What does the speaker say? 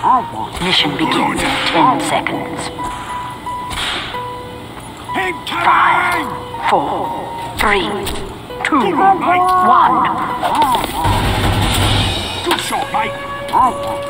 Mission begins in 10 seconds. 5, 4, 3, 2, 1. Good shot, mate.